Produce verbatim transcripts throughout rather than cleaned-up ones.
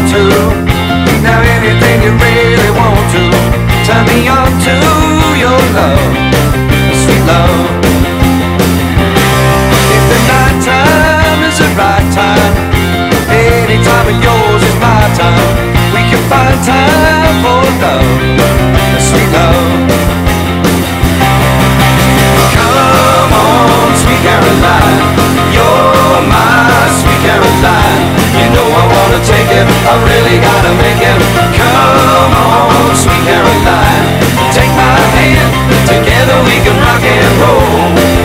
to. Now anything you really want to, turn me on to your love, sweet love. If the night time is the right time, any time of yours is my time. We can find time for love, sweet love. Come on, sweet Caroline, you're my sweet Caroline. You know I wanna take it, I really gotta make it. Come on, sweet Caroline, take my hand, together we can rock and roll.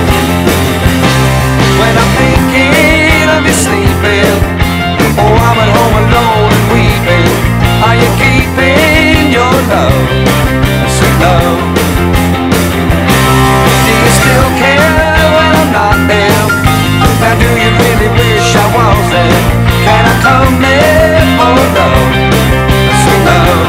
When I'm thinking of you sleeping, oh, I'm at home alone and weeping. Are you keeping your love, sweet love? Do you still care when I'm not there? Now do you really wish I was there? Can I come there for love, sweet love?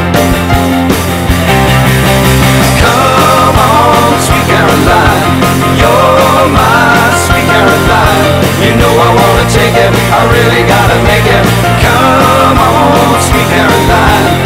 Come on, sweet Caroline, you're my sweet Caroline. You know I wanna take it, I really gotta make it. Come on, sweet Caroline,